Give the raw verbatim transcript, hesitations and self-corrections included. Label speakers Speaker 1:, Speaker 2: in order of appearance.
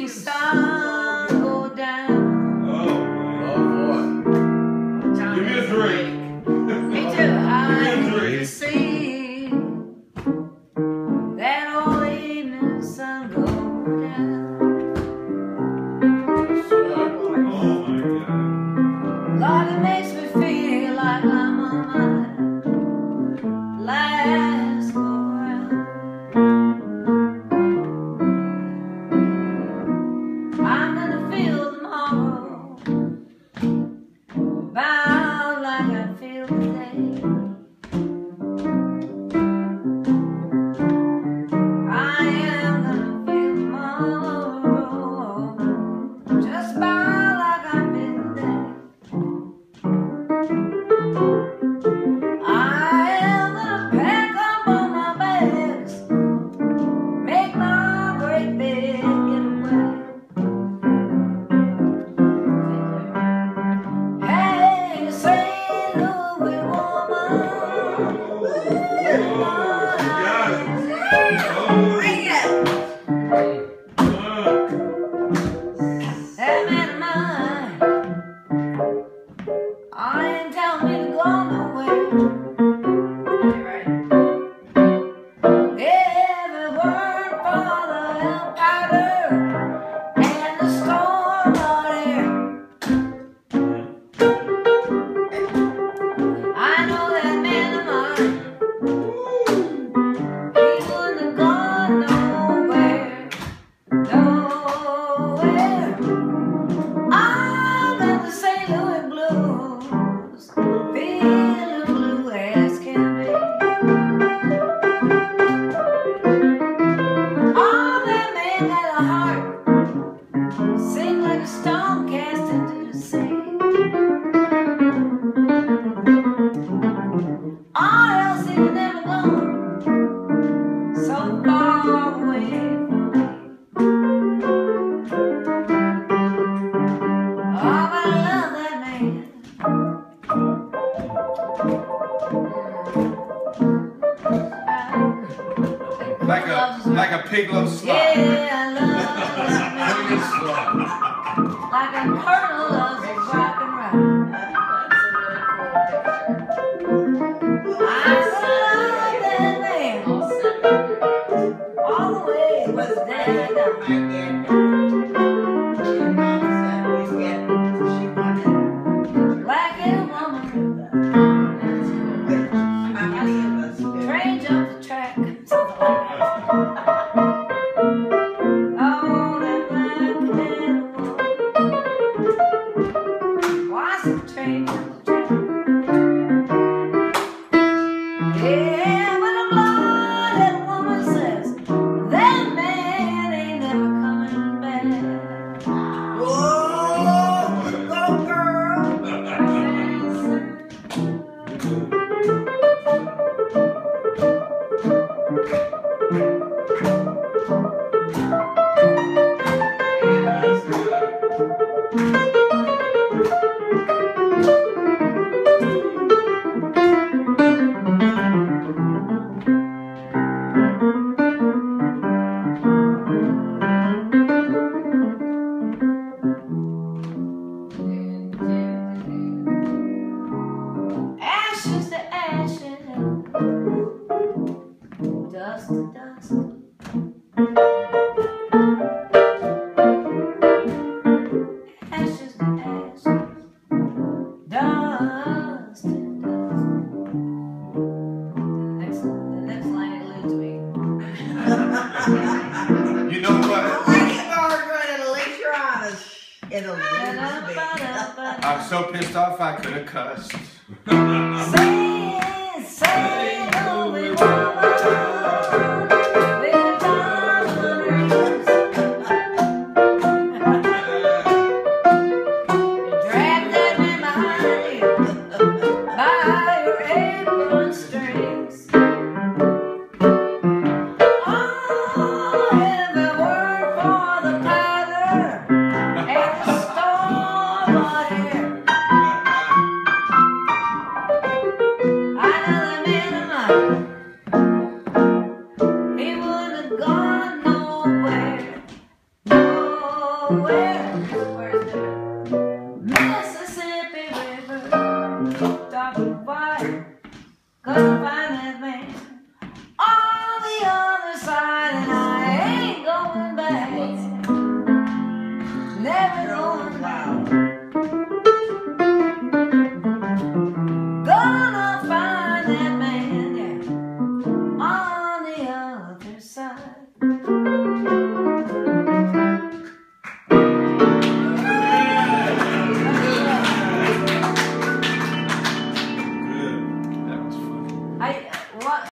Speaker 1: see sun go down.
Speaker 2: Oh, boy. Give me a three.
Speaker 1: Me too. I can see that old evening sun go down.
Speaker 2: Oh, my God.
Speaker 1: Lord, it makes me feel like I'm on my last go round. I'm gonna feel tomorrow about like I feel today. I am gonna feel tomorrow just about like I feel today. I am gonna pack up all my bags, make Margaret big and away. Hey, Saint Louis woman, that man of mine, I ain't telling me to go nowhere. Every word for the powder and the storm out here. I know that man of mine, he wouldn't have gone nowhere, nowhere. I'm in the Saint Louis blues, feeling blue as can be. Oh, that man got a heart, sing like a stone cast into the sea. Or else he'd never gone so far away from me. Oh, but I love that man.
Speaker 2: Like a, like a pig loves slop.
Speaker 1: Yeah, I love that man. Like a colonel loves his rock and roll. I love that man. All the way was dead down. Black and woman. Train jumped the track. Something like that. Oh, that black and woman. Why is the train jump the track? Yeah, when a blooded woman says that man ain't never coming back. Whoa, go girl. Ashes to ashes, dust to dust. Ashes to ashes, dust to dust. The next, the next line eludes me.
Speaker 2: You know what?
Speaker 3: Like it, Margaret, it'll leave your honest. It'll leave me.
Speaker 2: I'm so pissed off I could have cussed.
Speaker 1: Say, say, Louis woman, with a thousand rings. You drag that man behind you by your apron strings. Oh, every word for the powder and the storm out here. away.